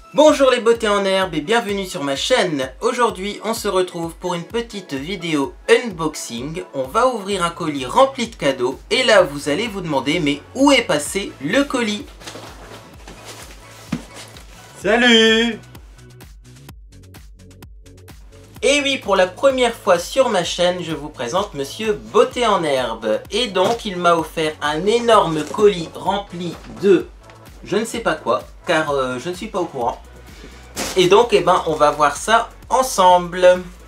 Bonjour les beautés en herbe et bienvenue sur ma chaîne. Aujourd'hui on se retrouve pour une petite vidéo unboxing. On va ouvrir un colis rempli de cadeaux et là vous allez vous demander mais où est passé le colis? Salut! Et oui, pour la première fois sur ma chaîne, je vous présente Monsieur Beauté en herbe. Et donc, il m'a offert un énorme colis rempli de je ne sais pas quoi, car je ne suis pas au courant. Et donc, eh ben, on va voir ça ensemble.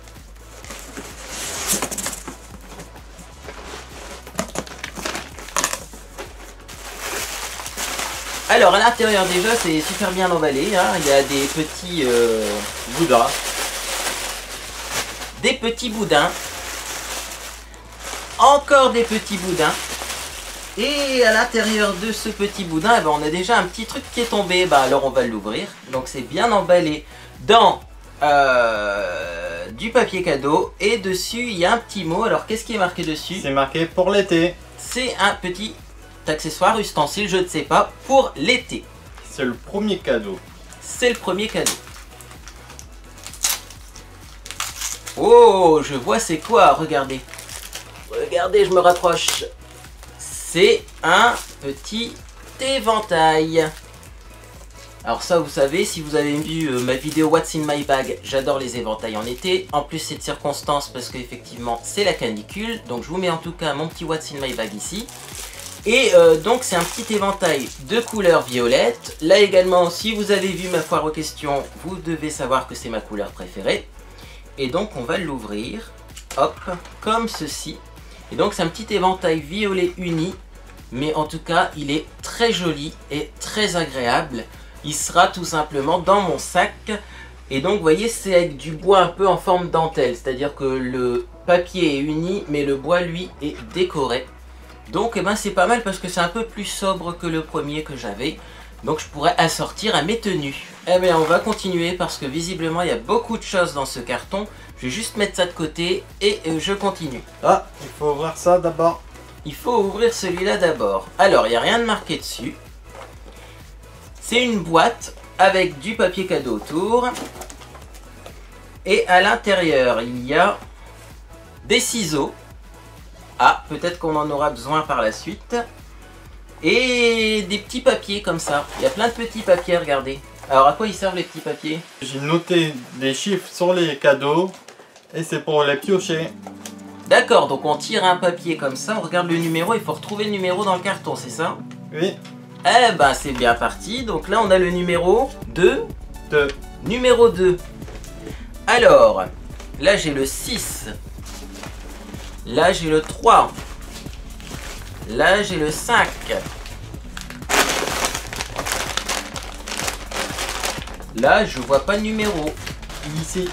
Alors, à l'intérieur déjà, c'est super bien emballé, hein. Il y a des petits boudins. Des petits boudins, encore des petits boudins, et à l'intérieur de ce petit boudin, eh ben, on a déjà un petit truc qui est tombé. Bah, alors on va l'ouvrir. Donc c'est bien emballé dans du papier cadeau, et dessus il y a un petit mot. Alors qu'est-ce qui est marqué dessus? C'est marqué pour l'été. C'est un petit accessoire, ustensile, je ne sais pas, pour l'été. C'est le premier cadeau. C'est le premier cadeau. Oh, je vois c'est quoi, regardez. Regardez, je me rapproche. C'est un petit éventail. Alors ça, vous savez, si vous avez vu ma vidéo What's in my bag, j'adore les éventails en été. En plus, c'est de circonstance parce qu'effectivement, c'est la canicule. Donc je vous mets en tout cas mon petit What's in my bag ici. Et donc c'est un petit éventail de couleur violette. Là également, si vous avez vu ma foire aux questions, vous devez savoir que c'est ma couleur préférée. Et donc on va l'ouvrir, hop, comme ceci. Et donc c'est un petit éventail violet uni, mais en tout cas il est très joli et très agréable. Il sera tout simplement dans mon sac. Et donc vous voyez, c'est avec du bois un peu en forme dentelle, c'est-à-dire que le papier est uni, mais le bois lui est décoré. Donc eh ben, c'est pas mal parce que c'est un peu plus sobre que le premier que j'avais. Donc je pourrais assortir à mes tenues. Eh bien on va continuer parce que visiblement il y a beaucoup de choses dans ce carton. Je vais juste mettre ça de côté et je continue. Ah, il faut ouvrir ça d'abord. Il faut ouvrir celui-là d'abord. Alors il n'y a rien de marqué dessus. C'est une boîte avec du papier cadeau autour. Et à l'intérieur il y a des ciseaux. Ah, peut-être qu'on en aura besoin par la suite. Et des petits papiers comme ça. Il y a plein de petits papiers, regardez. Alors à quoi ils servent les petits papiers? J'ai noté des chiffres sur les cadeaux et c'est pour les piocher. D'accord, donc on tire un papier comme ça, on regarde le numéro, il faut retrouver le numéro dans le carton, c'est ça? Oui. Eh ben c'est bien parti. Donc là on a le numéro 2. Numéro 2. Alors, là j'ai le 6. Là j'ai le 3. Là j'ai le 5. Là je vois pas de numéro. Ici.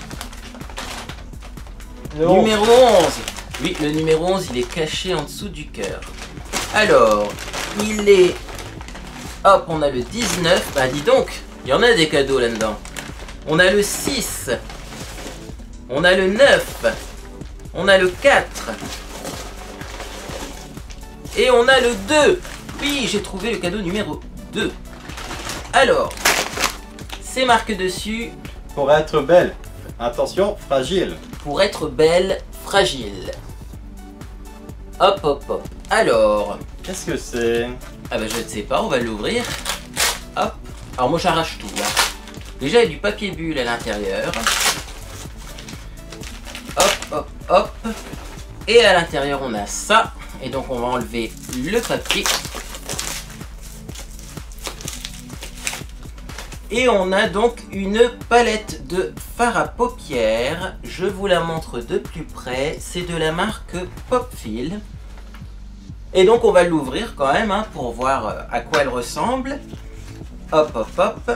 Numéro 11. Oui, le numéro 11 il est caché en dessous du cœur. Alors, il est... Hop, on a le 19. Bah dis donc, il y en a des cadeaux là-dedans. On a le 6. On a le 9. On a le 4. Et on a le 2. Oui, j'ai trouvé le cadeau numéro 2. Alors, c'est marqué dessus. Pour être belle. Attention, fragile. Pour être belle, fragile. Hop, hop, hop. Alors. Qu'est-ce que c'est? Ah bah je ne sais pas, on va l'ouvrir. Hop. Alors moi j'arrache tout. Hein. Déjà il y a du papier bulle à l'intérieur. Hop, hop, hop. Et à l'intérieur on a ça. Et donc on va enlever le papier. Et on a donc une palette de fard à paupières. Je vous la montre de plus près. C'est de la marque Popfil. Et donc on va l'ouvrir quand même hein, pour voir à quoi elle ressemble. Hop, hop, hop.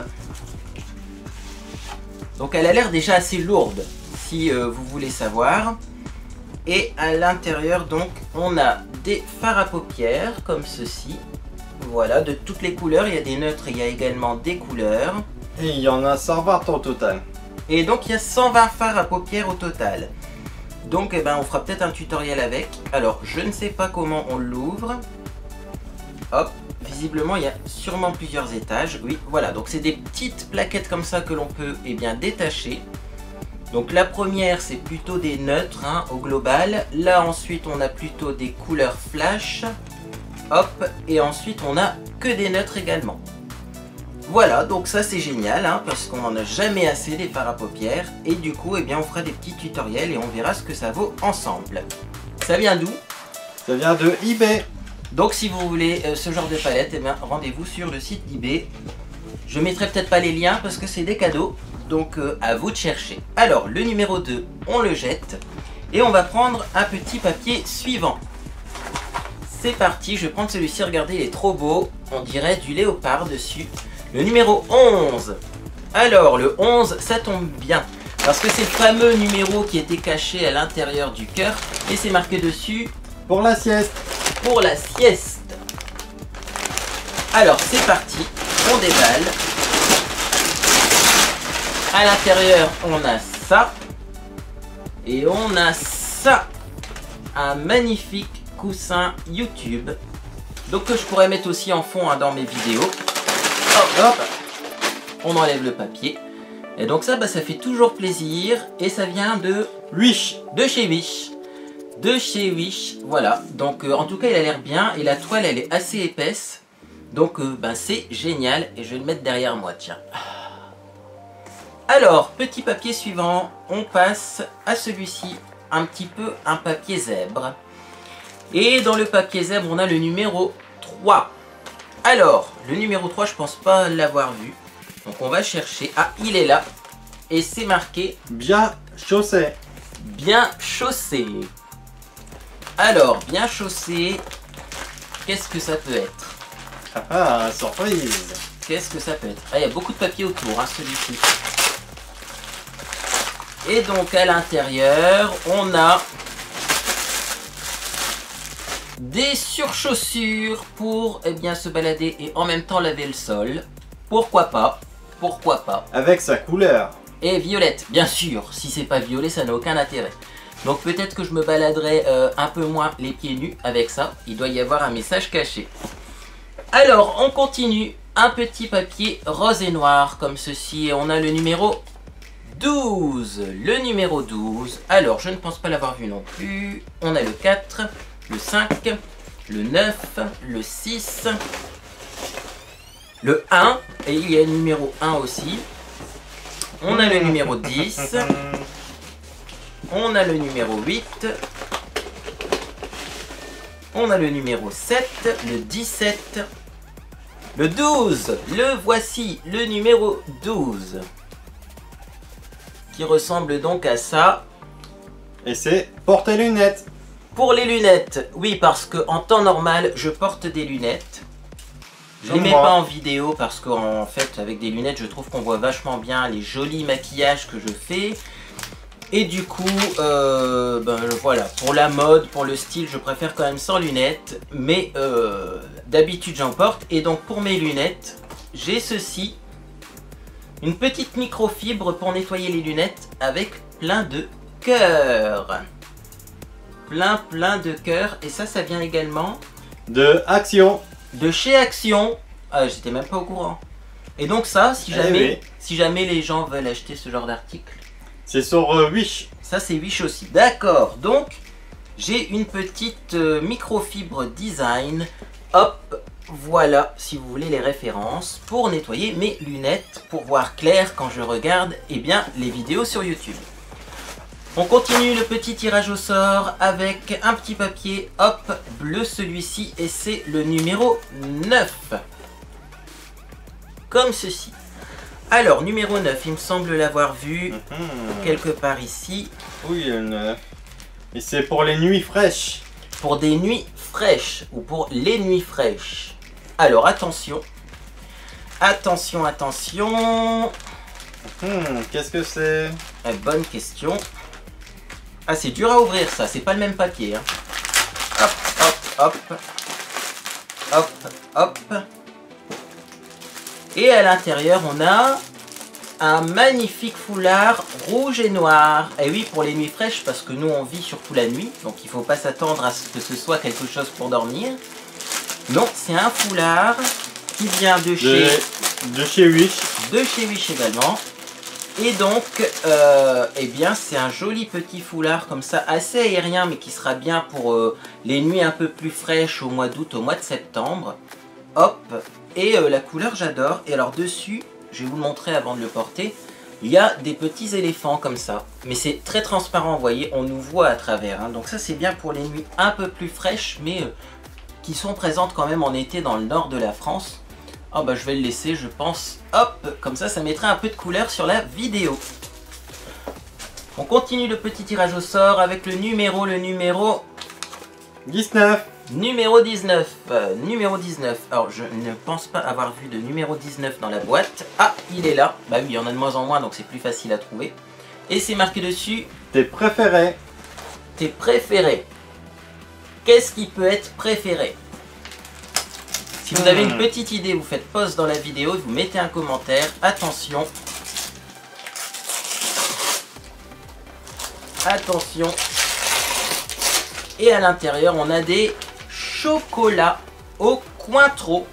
Donc elle a l'air déjà assez lourde, si vous voulez savoir. Et à l'intérieur donc on a des fards à paupières comme ceci. Voilà, de toutes les couleurs, il y a des neutres et il y a également des couleurs. Et il y en a 120 au total. Et donc il y a 120 fards à paupières au total. Donc eh ben, on fera peut-être un tutoriel avec. Alors je ne sais pas comment on l'ouvre. Hop, visiblement il y a sûrement plusieurs étages. Oui, voilà, donc c'est des petites plaquettes comme ça que l'on peut détacher. Donc la première c'est plutôt des neutres hein, au global. Là ensuite on a plutôt des couleurs flash. Hop, et ensuite on a que des neutres également. Voilà, donc ça c'est génial hein, parce qu'on n'en a jamais assez des fards à paupières. Et du coup on fera des petits tutoriels et on verra ce que ça vaut ensemble. Ça vient d'où? Ça vient de eBay. Donc si vous voulez ce genre de palette, rendez-vous sur le site d'eBay. Je mettrai peut-être pas les liens parce que c'est des cadeaux. Donc à vous de chercher. Alors le numéro 2, on le jette. Et on va prendre un petit papier suivant. C'est parti, je vais prendre celui-ci. Regardez, il est trop beau. On dirait du léopard dessus. Le numéro 11. Alors le 11, ça tombe bien. Parce que c'est le fameux numéro qui était caché à l'intérieur du cœur. Et c'est marqué dessus. Pour la sieste. Pour la sieste. Alors c'est parti, on déballe. À l'intérieur, on a ça. Et on a ça. Un magnifique coussin YouTube. Donc que je pourrais mettre aussi en fond hein, dans mes vidéos. Hop, hop. On enlève le papier. Et donc ça, ça fait toujours plaisir. Et ça vient de Wish. De chez Wish. De chez Wish. Voilà. Donc en tout cas, il a l'air bien. Et la toile, elle est assez épaisse. Donc c'est génial. Et je vais le mettre derrière moi, tiens. Alors, petit papier suivant, on passe à celui-ci, un petit peu un papier zèbre. Et dans le papier zèbre, on a le numéro 3. Alors, le numéro 3, je pense pas l'avoir vu. Donc on va chercher. Ah, il est là. Et c'est marqué bien chaussé. Bien chaussé. Alors, bien chaussé, qu'est-ce que ça peut être? Ah, surprise. Qu'est-ce que ça peut être? Ah, il y a beaucoup de papier autour, hein, celui-ci. Et donc à l'intérieur, on a des surchaussures pour se balader et en même temps laver le sol. Pourquoi pas? Pourquoi pas? Avec sa couleur. Et violette, bien sûr. Si c'est pas violet, ça n'a aucun intérêt. Donc peut-être que je me baladerai un peu moins les pieds nus avec ça. Il doit y avoir un message caché. Alors, on continue. Un petit papier rose et noir comme ceci. Et on a le numéro 12. Le numéro 12. Alors, je ne pense pas l'avoir vu non plus. On a le 4, le 5, le 9, le 6, le 1. Et il y a le numéro 1 aussi. On a le numéro 10. On a le numéro 8. On a le numéro 7, le 17, le 12. Le voici, le numéro 12. Qui ressemble donc à ça. Et c'est porter lunettes. Pour les lunettes, oui, parce que en temps normal, je porte des lunettes. Je les mets pas en vidéo parce qu'en fait, avec des lunettes, je trouve qu'on voit vachement bien les jolis maquillages que je fais. Et du coup, voilà, pour la mode, pour le style, je préfère quand même sans lunettes. Mais d'habitude, j'en porte. Et donc, pour mes lunettes, j'ai ceci. Une petite microfibre pour nettoyer les lunettes avec plein de cœurs. Plein de cœurs. Et ça vient également de Action. De chez Action. Ah, j'étais même pas au courant. Et donc ça, si jamais les gens veulent acheter ce genre d'article. C'est sur Wish. Ça c'est Wish aussi. D'accord. Donc, j'ai une petite microfibre design. Hop. Voilà, si vous voulez les références pour nettoyer mes lunettes, pour voir clair quand je regarde les vidéos sur YouTube. On continue le petit tirage au sort avec un petit papier, hop, bleu celui-ci, et c'est le numéro 9. Comme ceci. Alors, numéro 9, il me semble l'avoir vu quelque part ici. Oui, le 9. Et c'est pour les nuits fraîches. Pour des nuits fraîches, ou pour les nuits fraîches. Alors attention, attention, attention. Qu'est-ce que c'est? Bonne question. Ah, c'est dur à ouvrir ça, c'est pas le même papier. Hein. Hop, hop, hop. Hop, hop. Et à l'intérieur, on a un magnifique foulard rouge et noir. Et oui, pour les nuits fraîches, parce que nous on vit surtout la nuit, donc il faut pas s'attendre à ce que ce soit quelque chose pour dormir. Non, c'est un foulard qui vient de chez Wish. De chez Wish également. Et donc, eh bien, c'est un joli petit foulard comme ça, assez aérien, mais qui sera bien pour les nuits un peu plus fraîches au mois d'août, au mois de septembre. Hop, et la couleur j'adore. Et alors dessus, je vais vous le montrer avant de le porter, il y a des petits éléphants comme ça. Mais c'est très transparent, vous voyez, on nous voit à travers. Hein. Donc ça c'est bien pour les nuits un peu plus fraîches, mais qui sont présentes quand même en été dans le nord de la France. Oh bah je vais le laisser, je pense. Hop, comme ça, ça mettra un peu de couleur sur la vidéo. On continue le petit tirage au sort avec le numéro 19. Numéro 19. Numéro 19. Alors, je ne pense pas avoir vu de numéro 19 dans la boîte. Ah, il est là. Bah oui, il y en a de moins en moins, donc c'est plus facile à trouver. Et c'est marqué dessus. Tes préférés. Tes préférés. Qu'est-ce qui peut être préféré? Si vous avez une petite idée, vous faites pause dans la vidéo, vous mettez un commentaire. Attention. Attention. Et à l'intérieur, on a des chocolats au Cointreau.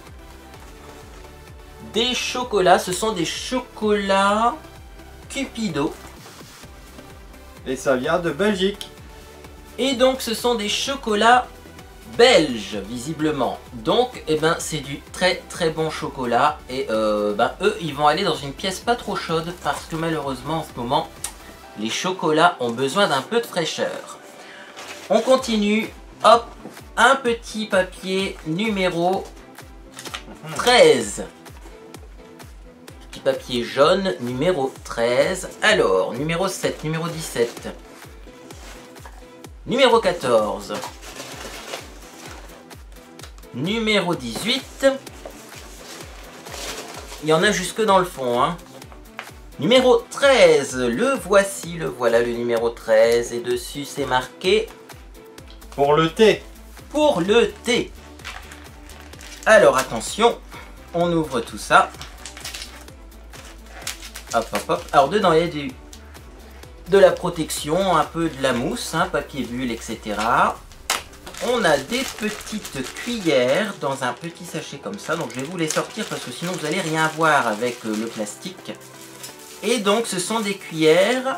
Des chocolats, ce sont des chocolats Cupido. Et ça vient de Belgique. Et donc, ce sont des chocolats belge visiblement, donc eh ben c'est du très très bon chocolat et eux ils vont aller dans une pièce pas trop chaude parce que malheureusement en ce moment les chocolats ont besoin d'un peu de fraîcheur. On continue, hop, un petit papier numéro 13, petit papier jaune numéro 13, alors numéro 7, numéro 17, numéro 14, numéro 18, il y en a jusque dans le fond, hein. Numéro 13, le voici, le voilà le numéro 13, et dessus c'est marqué pour le thé. Pour le thé. Alors attention, on ouvre tout ça. Hop hop hop, alors dedans il y a de la protection, un peu de la mousse, hein, papier bulle, etc. On a des petites cuillères dans un petit sachet comme ça. Donc je vais vous les sortir parce que sinon vous n'allez rien voir avec le plastique. Et donc ce sont des cuillères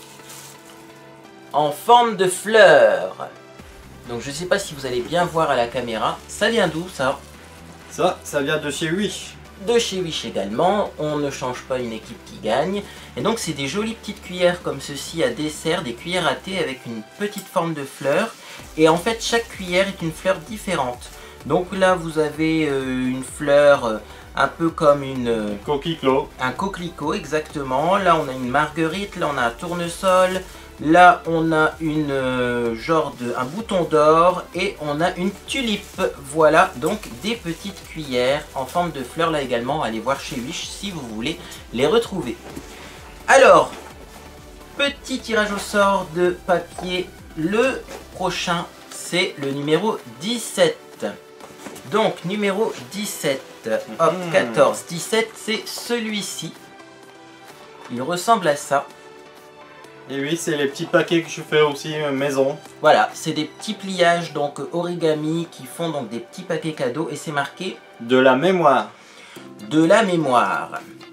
en forme de fleurs. Donc je ne sais pas si vous allez bien voir à la caméra. Ça vient d'où ça? Ça vient de chez Wish. De chez Wish également. On ne change pas une équipe qui gagne. Et donc c'est des jolies petites cuillères comme ceci à dessert. Des cuillères à thé avec une petite forme de fleur. Et en fait, chaque cuillère est une fleur différente. Donc là, vous avez une fleur un peu comme une... coquelicot. Un coquelicot, exactement. Là, on a une marguerite. Là, on a un tournesol. Là, on a une un bouton d'or. Et on a une tulipe. Voilà, donc des petites cuillères en forme de fleurs. Là également, allez voir chez Wish si vous voulez les retrouver. Alors, petit tirage au sort de papier. Le prochain, c'est le numéro 17. Donc, numéro 17. Hop, 14, 17, c'est celui-ci. Il ressemble à ça. Et oui, c'est les petits paquets que je fais aussi maison. Voilà, c'est des petits pliages, donc origami, qui font donc des petits paquets cadeaux. Et c'est marqué... de la mémoire. De la mémoire.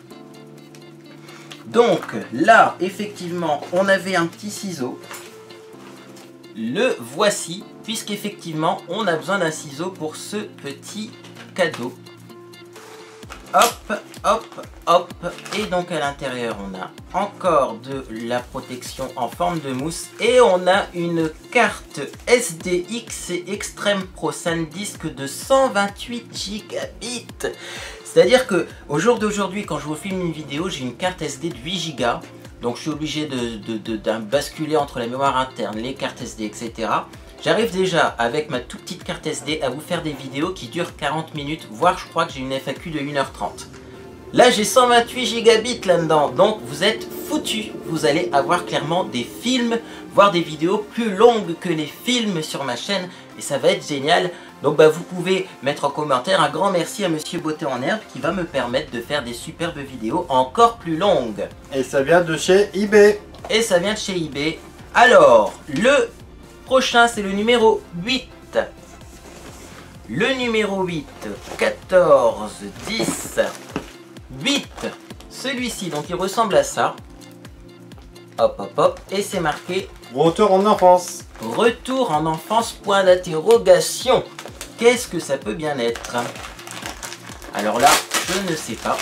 Donc, là, effectivement, on avait un petit ciseau. Le voici, puisqu'effectivement, on a besoin d'un ciseau pour ce petit cadeau. Hop, hop, hop. Et donc à l'intérieur, on a encore de la protection en forme de mousse. Et on a une carte SDX et Extreme Pro SanDisk de 128 gigabits. C'est-à-dire que au jour d'aujourd'hui, quand je vous filme une vidéo, j'ai une carte SD de 8 Go. Donc je suis obligé de basculer entre la mémoire interne, les cartes SD, etc. J'arrive déjà avec ma toute petite carte SD à vous faire des vidéos qui durent 40 minutes, voire je crois que j'ai une FAQ de 1h30. Là j'ai 128 gigabits là-dedans, donc vous êtes foutus. Vous allez avoir clairement des films, voire des vidéos plus longues que les films sur ma chaîne, et ça va être génial. Donc vous pouvez mettre en commentaire un grand merci à Monsieur Beauté en Herbe qui va me permettre de faire des superbes vidéos encore plus longues. Et ça vient de chez eBay. Et ça vient de chez eBay. Alors, le prochain c'est le numéro 8. le numéro 8, 14, 10, 8. Celui-ci, donc il ressemble à ça. Hop, hop, hop. Et c'est marqué Retour en enfance. Retour en enfance, point d'interrogation. Qu'est-ce que ça peut bien être? Alors là, je ne sais pas.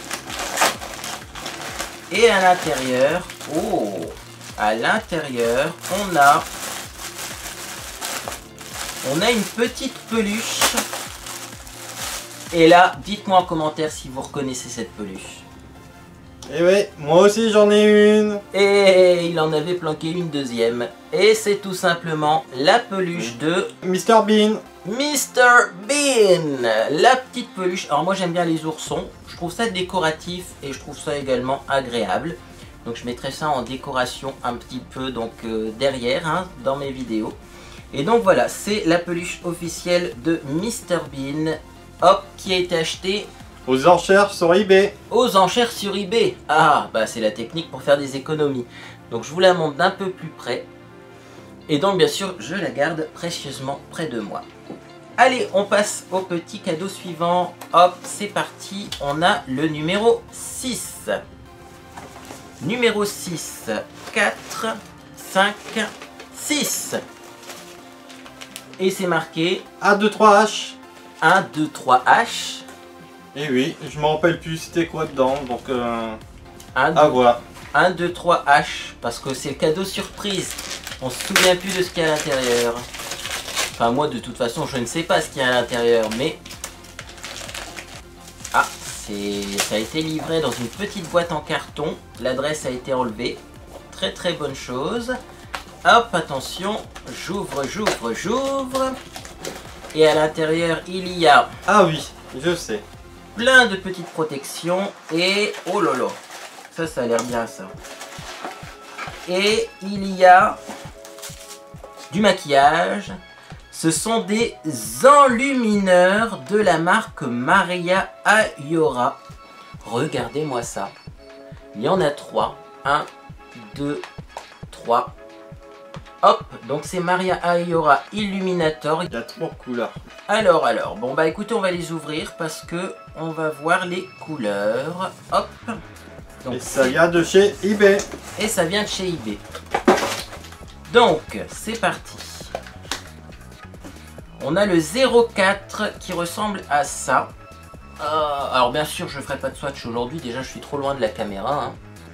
Et à l'intérieur, oh, à l'intérieur, on a une petite peluche. Et là, dites-moi en commentaire si vous reconnaissez cette peluche. Et oui, moi aussi j'en ai une. Et il en avait planqué une deuxième. Et c'est tout simplement la peluche de Mr Bean. Mr Bean. La petite peluche. Alors moi j'aime bien les oursons. Je trouve ça décoratif et je trouve ça également agréable. Donc je mettrai ça en décoration un petit peu donc derrière hein, dans mes vidéos. Et donc voilà, c'est la peluche officielle de Mr Bean. Hop, qui a été achetée aux enchères sur eBay. Aux enchères sur eBay. Ah, bah c'est la technique pour faire des économies. Donc je vous la montre d'un peu plus près. Et donc bien sûr, je la garde précieusement près de moi. Allez, on passe au petit cadeau suivant. Hop, c'est parti. On a le numéro 6. Numéro 6. 4, 5, 6. Et c'est marqué 1, 2, 3 H. 1, 2, 3 H. Et oui, je me rappelle plus c'était quoi dedans, donc à voir. 1, 2, 3 H, parce que c'est le cadeau surprise. On se souvient plus de ce qu'il y a à l'intérieur. Enfin moi de toute façon je ne sais pas ce qu'il y a à l'intérieur, mais... Ah, ça a été livré dans une petite boîte en carton. L'adresse a été enlevée. Très très bonne chose. Hop, attention, j'ouvre, j'ouvre, j'ouvre. Et à l'intérieur il y a... Ah oui, je sais. Plein de petites protections et oh là là, ça a l'air bien ça. Et il y a du maquillage. Ce sont des enlumineurs de la marque Maria Ayora. Regardez-moi ça. Il y en a 3. 1, 2, 3. Hop, donc c'est Maria Ayora Illuminator. Il y a 3 couleurs. Alors, bon bah écoutez, on va les ouvrir parce que on va voir les couleurs. Hop. Donc, et ça vient de chez eBay. Et ça vient de chez eBay. Donc, c'est parti. On a le 04 qui ressemble à ça. Alors bien sûr, je ne ferai pas de swatch aujourd'hui. Déjà, je suis trop loin de la caméra. Hein.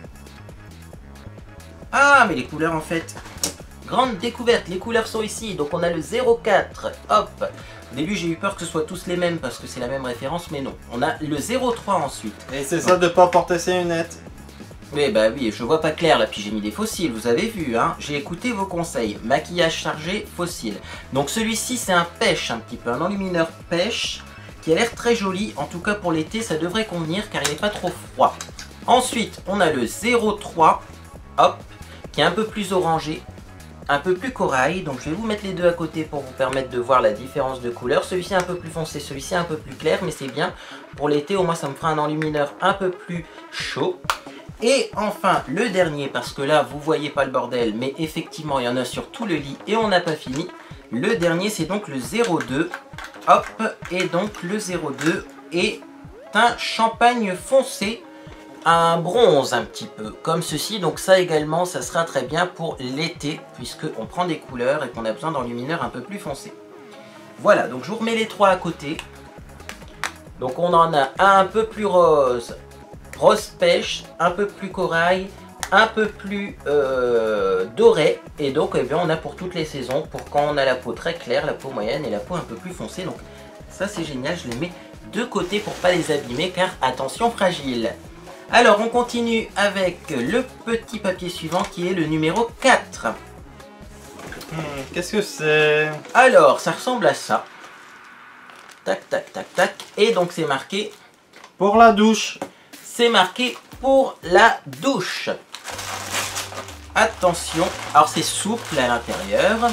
Ah, mais les couleurs en fait... Grande découverte, les couleurs sont ici. Donc on a le 04, hop. Au début j'ai eu peur que ce soit tous les mêmes parce que c'est la même référence, mais non. On a le 03 ensuite. Et c'est ça de pas porter ses lunettes. Oui, bah oui, je vois pas clair là, puis j'ai mis des fossiles, vous avez vu, hein. J'ai écouté vos conseils. Maquillage chargé, fossile. Donc celui-ci c'est un pêche un petit peu, un enlumineur pêche qui a l'air très joli. En tout cas pour l'été ça devrait convenir car il n'est pas trop froid. Ensuite on a le 03, hop, qui est un peu plus orangé. Un peu plus corail, donc je vais vous mettre les deux à côté pour vous permettre de voir la différence de couleur. Celui-ci un peu plus foncé, celui-ci un peu plus clair, mais c'est bien. Pour l'été, au moins ça me fera un enlumineur un peu plus chaud. Et enfin, le dernier, parce que là, vous voyez pas le bordel, mais effectivement, il y en a sur tout le lit et on n'a pas fini. Le dernier, c'est donc le 02. Hop, et donc le 02 est un champagne foncé. Un bronze un petit peu comme ceci, donc ça également ça sera très bien pour l'été puisque on prend des couleurs et qu'on a besoin d'enlumineurs un peu plus foncés. Voilà, donc je vous remets les trois à côté. Donc on en a un peu plus rose, rose pêche, un peu plus corail, un peu plus doré, et donc eh bien, on a pour toutes les saisons, pour quand on a la peau très claire, la peau moyenne et la peau un peu plus foncée. Donc ça c'est génial, je les mets de côté pour pas les abîmer car attention fragile. Alors on continue avec le petit papier suivant qui est le numéro 4. Qu'est-ce que c'est? Alors ça ressemble à ça. Tac tac tac tac. Et donc c'est marqué pour la douche. C'est marqué pour la douche. Attention, alors c'est souple à l'intérieur.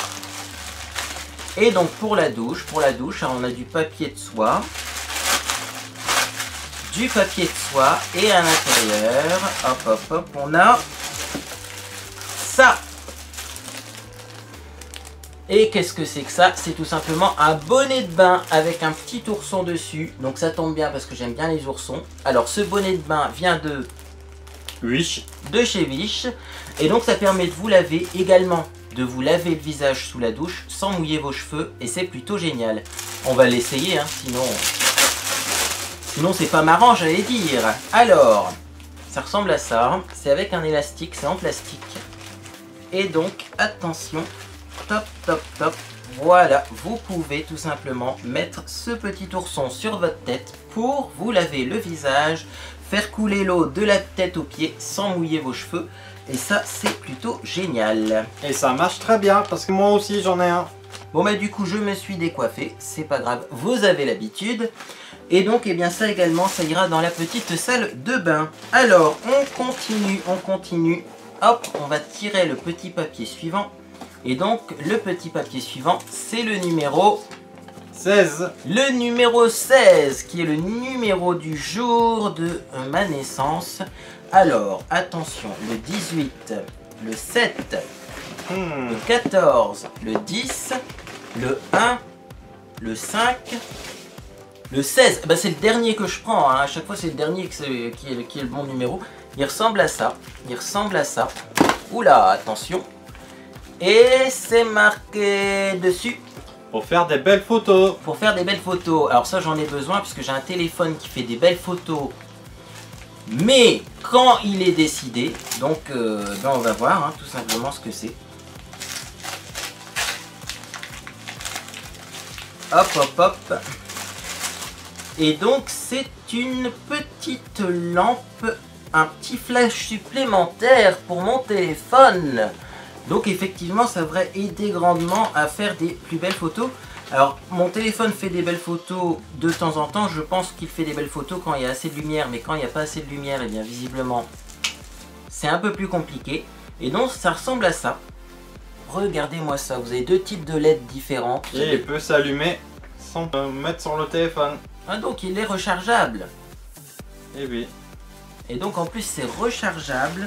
Et donc pour la douche, alors on a du papier de soie. Du papier de soie et à l'intérieur, hop hop hop, on a ça. Et qu'est-ce que c'est que ça? C'est tout simplement un bonnet de bain avec un petit ourson dessus. Donc ça tombe bien parce que j'aime bien les oursons. Alors ce bonnet de bain vient de Wish. De chez Wish. Et donc ça permet de vous laver également, de vous laver le visage sous la douche sans mouiller vos cheveux. Et c'est plutôt génial. On va l'essayer, hein, sinon c'est pas marrant, j'allais dire. Alors, ça ressemble à ça. C'est avec un élastique, c'est en plastique. Et donc, attention. Top, top, top. Voilà, vous pouvez tout simplement mettre ce petit ourson sur votre tête pour vous laver le visage, faire couler l'eau de la tête aux pieds sans mouiller vos cheveux. Et ça, c'est plutôt génial. Et ça marche très bien parce que moi aussi j'en ai un. Bon bah du coup, je me suis décoiffé, c'est pas grave, vous avez l'habitude. Et donc, eh bien ça également, ça ira dans la petite salle de bain. Alors, on continue. Hop, on va tirer le petit papier suivant. Et donc, le petit papier suivant, c'est le numéro 16. Le numéro 16, qui est le numéro du jour de ma naissance. Alors, attention, le 18, le 7, le 14, le 10, le 1, le 5, le 16. Bah, c'est le dernier que je prends, hein. À chaque fois, c'est le dernier qui est le bon numéro. Il ressemble à ça. Oula, attention. Et c'est marqué dessus. Pour faire des belles photos. Pour faire des belles photos. Alors ça, j'en ai besoin puisque j'ai un téléphone qui fait des belles photos. Mais quand il est décidé, donc ben on va voir, hein, tout simplement ce que c'est. Hop, hop, hop. Et donc c'est une petite lampe, un petit flash supplémentaire pour mon téléphone. Donc effectivement ça devrait aider grandement à faire des plus belles photos. Alors mon téléphone fait des belles photos de temps en temps, je pense qu'il fait des belles photos quand il y a assez de lumière, mais quand il n'y a pas assez de lumière, et bien visiblement c'est un peu plus compliqué. Et donc ça ressemble à ça. Regardez-moi ça, vous avez deux types de LED différents. Et il peut s'allumer sans mettre sur le téléphone. Ah donc il est rechargeable. Et oui. Et donc en plus c'est rechargeable.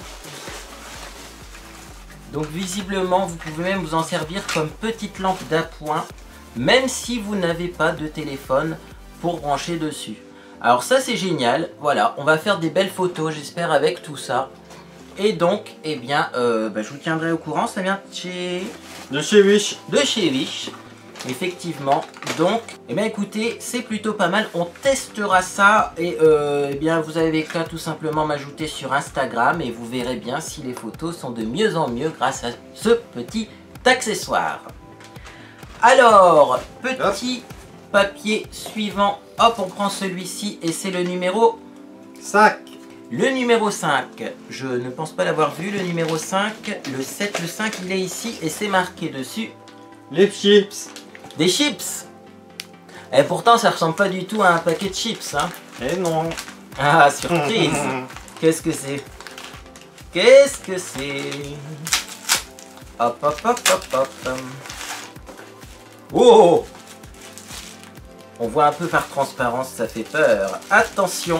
Donc visiblement vous pouvez même vous en servir comme petite lampe d'appoint, même si vous n'avez pas de téléphone pour brancher dessus. Alors ça c'est génial, voilà, on va faire des belles photos j'espère avec tout ça. Et donc, eh bien, je vous tiendrai au courant, ça vient de chez Wish. De chez Wish, effectivement. Donc, eh bien écoutez, c'est plutôt pas mal, on testera ça. Et eh bien, vous avez qu'à tout simplement m'ajouter sur Instagram et vous verrez bien si les photos sont de mieux en mieux grâce à ce petit accessoire. Alors, petit papier suivant, hop, on prend celui-ci et c'est le numéro 5. Le numéro 5, je ne pense pas l'avoir vu, le numéro 5, le 7, le 5, il est ici et c'est marqué dessus. Les chips. Des chips. Et pourtant, ça ressemble pas du tout à un paquet de chips, hein. Et non. Ah, surprise. Qu'est-ce que c'est? Qu'est-ce que c'est? Hop, hop, hop, hop, hop. Oh! On voit un peu par transparence, ça fait peur. Attention!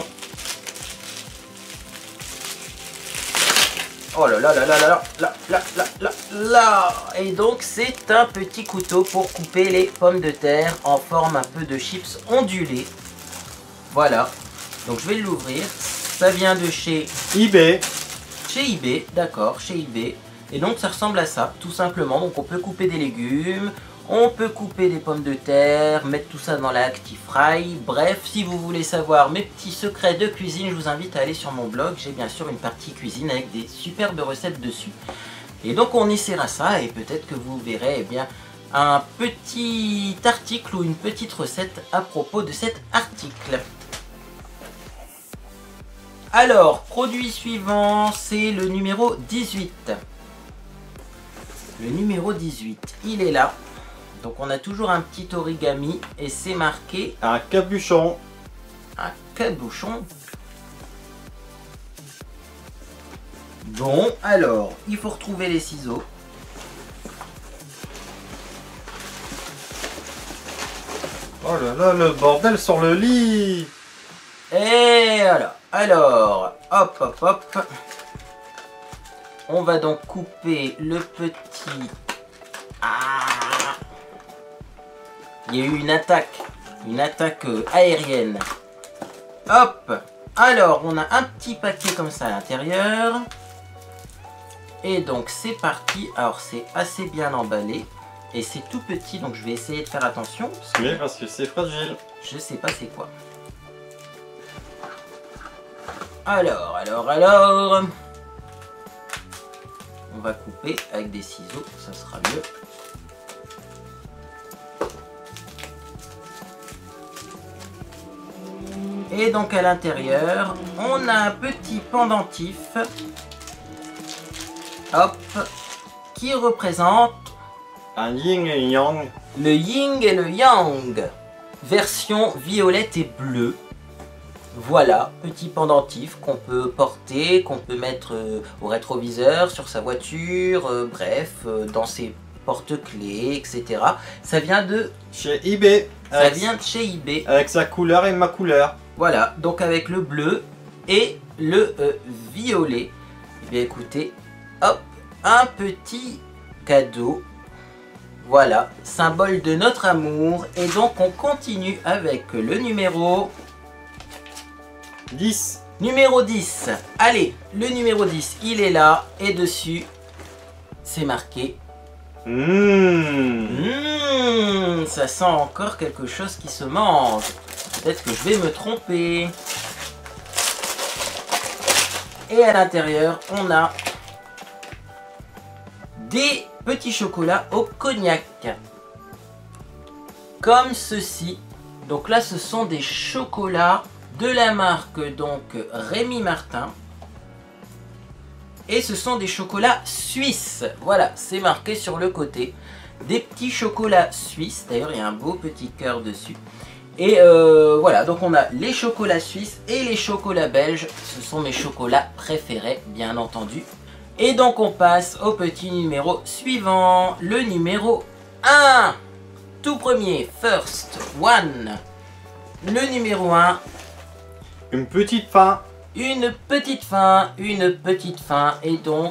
Oh là là là là là là là là là là. Et donc c'est un petit couteau pour couper les pommes de terre en forme un peu de chips ondulés. Voilà. Donc je vais l'ouvrir. Ça vient de chez eBay. Chez eBay, d'accord, chez eBay. Et donc ça ressemble à ça, tout simplement. Donc on peut couper des légumes, on peut couper des pommes de terre, mettre tout ça dans la Actifry. Bref, si vous voulez savoir mes petits secrets de cuisine, je vous invite à aller sur mon blog. J'ai bien sûr une partie cuisine avec des superbes recettes dessus. Et donc on essaiera ça et peut-être que vous verrez eh bien, un petit article ou une petite recette à propos de cet article. Alors, produit suivant, c'est le numéro 18. Le numéro 18, il est là. Donc on a toujours un petit origami et c'est marqué... Un capuchon. Un capuchon. Bon, alors, il faut retrouver les ciseaux. Oh là là, le bordel sur le lit. Et voilà. Alors, hop, hop, hop. On va donc couper le petit... Ah, Il y a eu une attaque aérienne. Hop. Alors, on a un petit paquet comme ça à l'intérieur. Et donc, c'est parti. Alors, c'est assez bien emballé. Et c'est tout petit, donc je vais essayer de faire attention. Oui, parce que c'est fragile. Je sais pas c'est quoi. Alors. On va couper avec des ciseaux, ça sera mieux. Et donc à l'intérieur, on a un petit pendentif. Hop. Qui représente Un yin et yang. le yin et le yang. Version violette et bleue. Voilà, petit pendentif qu'on peut porter, qu'on peut mettre au rétroviseur, sur sa voiture, bref, dans ses porte-clés, etc. Ça vient de Chez eBay. Ça vient de chez eBay. Avec sa couleur et ma couleur. Voilà, donc avec le bleu et le violet. Eh bien écoutez, hop, un petit cadeau. Voilà, symbole de notre amour. Et donc on continue avec le numéro 10. Numéro 10. Allez, le numéro 10, il est là. Et dessus, c'est marqué. Ça sent encore quelque chose qui se mange. Peut-être que je vais me tromper. Et à l'intérieur, on a des petits chocolats au cognac. Comme ceci. Donc là, ce sont des chocolats de la marque donc Rémy Martin. Et ce sont des chocolats suisses. Voilà, c'est marqué sur le côté. Des petits chocolats suisses. D'ailleurs, il y a un beau petit cœur dessus. Et voilà, donc on a les chocolats suisses et les chocolats belges. Ce sont mes chocolats préférés, bien entendu. Et donc on passe au petit numéro suivant. Le numéro 1. Tout premier, first one. Le numéro 1. Une petite fin. Une petite fin. Et donc.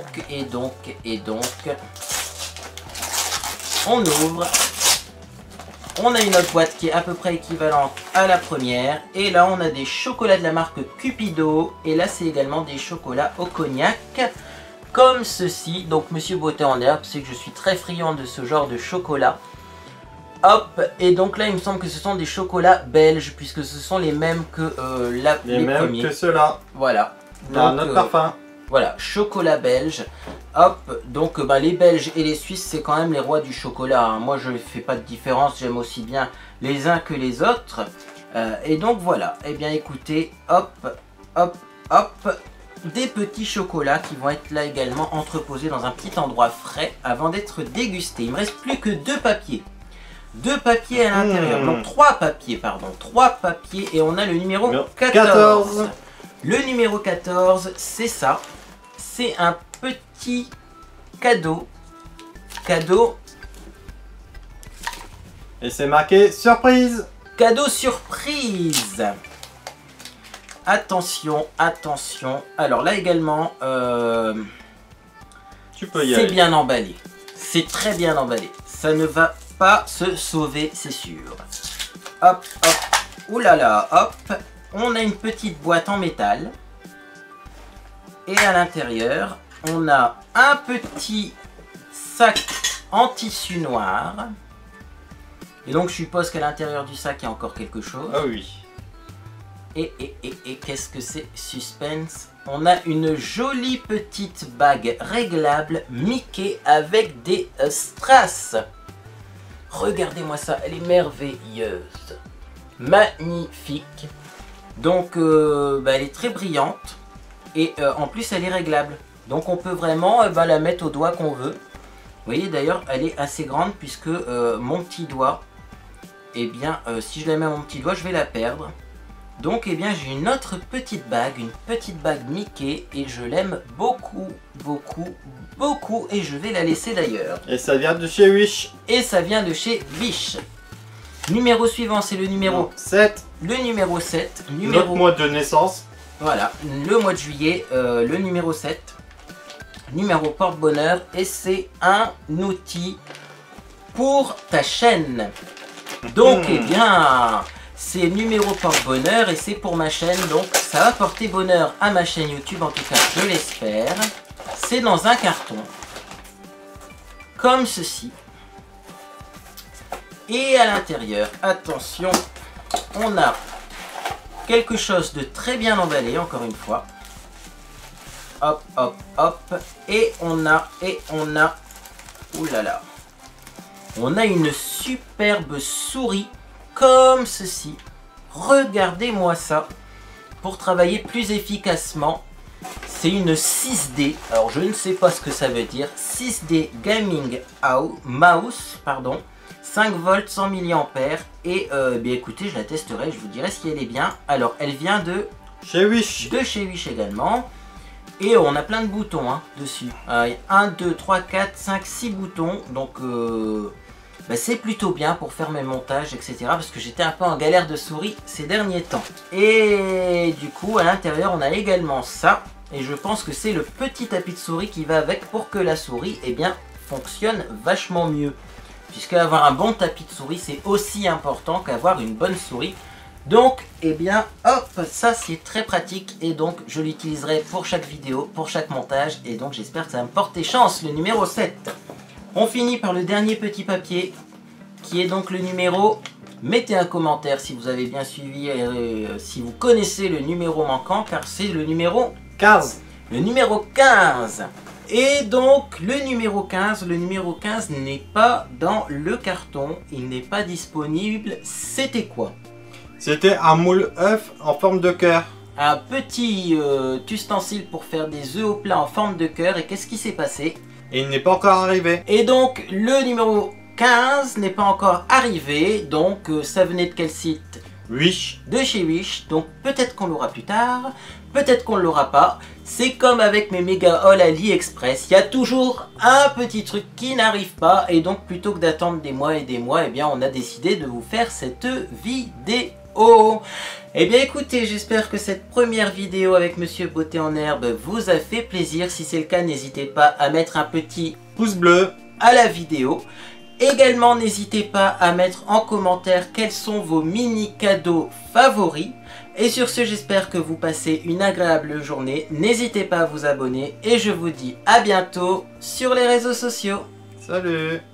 On ouvre. On a une autre boîte qui est à peu près équivalente à la première. Et là, on a des chocolats de la marque Cupido. Et là, c'est également des chocolats au cognac. Comme ceci. Donc, Monsieur Beauté en herbe, c'est que je suis très friand de ce genre de chocolat. Hop, et donc là il me semble que ce sont des chocolats belges puisque ce sont les mêmes que les mêmes premiers. que ceux-là. Voilà. Dans notre parfum. Voilà, chocolat belge. Hop, donc les Belges et les Suisses c'est quand même les rois du chocolat. Hein. Moi je ne fais pas de différence, j'aime aussi bien les uns que les autres. Et donc voilà, et bien écoutez, hop, des petits chocolats qui vont être là également entreposés dans un petit endroit frais avant d'être dégustés. Il me reste plus que 2 papiers. 2 papiers à l'intérieur, donc 3 papiers, pardon. 3 papiers et on a le numéro 14. Le numéro 14, c'est ça. C'est un petit cadeau. Et c'est marqué surprise. Cadeau surprise. Attention. Alors là également, tu peux y aller. C'est bien emballé. C'est très bien emballé. Ça ne va pas se sauver, c'est sûr. Hop. Oulala, hop. On a une petite boîte en métal. Et à l'intérieur, on a un petit sac en tissu noir. Et donc je suppose qu'à l'intérieur du sac, il y a encore quelque chose. Ah oui. Et qu'est-ce que c'est? Suspense. On a une jolie petite bague réglable Mickey avec des strass. Regardez-moi ça, elle est merveilleuse. Magnifique. Donc elle est très brillante. Et en plus elle est réglable. Donc on peut vraiment la mettre au doigt qu'on veut. Vous voyez d'ailleurs elle est assez grande puisque mon petit doigt, eh bien si je la mets à mon petit doigt je vais la perdre. Donc eh bien j'ai une autre petite bague Mickey et je l'aime beaucoup et je vais la laisser d'ailleurs. Et ça vient de chez Wish. Numéro suivant c'est le numéro 7. Le numéro 7. Notre mois de naissance. Voilà, le mois de juillet, le numéro 7. Numéro porte-bonheur et c'est un outil pour ta chaîne. Donc, eh bien, c'est numéro porte-bonheur et c'est pour ma chaîne. Donc, ça va porter bonheur à ma chaîne YouTube, en tout cas, je l'espère. C'est dans un carton, comme ceci. Et à l'intérieur, attention, on a quelque chose de très bien emballé, encore une fois. Hop, hop, hop. Et on a, oulala. On a une superbe souris, comme ceci. Regardez-moi ça. Pour travailler plus efficacement, c'est une 6D. Alors, je ne sais pas ce que ça veut dire. 6D Gaming Mouse, pardon. 5 volts, 100 mAh. Et, bien écoutez, je la testerai, je vous dirai si elle est bien. Alors, elle vient de chez Wish. De chez Wish également. Et on a plein de boutons dessus. 1, 2, 3, 4, 5, 6 boutons. Donc, c'est plutôt bien pour faire mes montages, etc. Parce que j'étais un peu en galère de souris ces derniers temps. Et du coup, à l'intérieur, on a également ça. Et je pense que c'est le petit tapis de souris qui va avec pour que la souris, eh bien, fonctionne vachement mieux. Puisque avoir un bon tapis de souris, c'est aussi important qu'avoir une bonne souris. Donc, eh bien, hop, ça c'est très pratique. Et donc, je l'utiliserai pour chaque vidéo, pour chaque montage. Et donc, j'espère que ça va me porter chance, le numéro 7. On finit par le dernier petit papier, qui est donc le numéro... Mettez un commentaire si vous avez bien suivi, si vous connaissez le numéro manquant, car c'est le numéro 15. Le numéro 15. Et donc, le numéro 15 n'est pas dans le carton, il n'est pas disponible. C'était quoi? C'était un moule œuf en forme de cœur. Un petit ustensile pour faire des œufs au plat en forme de cœur. Et qu'est-ce qui s'est passé? Et il n'est pas encore arrivé. Et donc, le numéro 15 n'est pas encore arrivé. Donc, ça venait de quel site? Wish. De chez Wish. Donc, peut-être qu'on l'aura plus tard. Peut-être qu'on ne l'aura pas. C'est comme avec mes méga hauls AliExpress. Il y a toujours un petit truc qui n'arrive pas. Et donc, plutôt que d'attendre des mois et des mois, eh bien, on a décidé de vous faire cette vidéo. Eh bien, écoutez, j'espère que cette première vidéo avec Monsieur Beauté en Herbe vous a fait plaisir. Si c'est le cas, n'hésitez pas à mettre un petit pouce bleu à la vidéo. Également, n'hésitez pas à mettre en commentaire quels sont vos mini cadeaux favoris. Et sur ce, j'espère que vous passez une agréable journée. N'hésitez pas à vous abonner et je vous dis à bientôt sur les réseaux sociaux. Salut.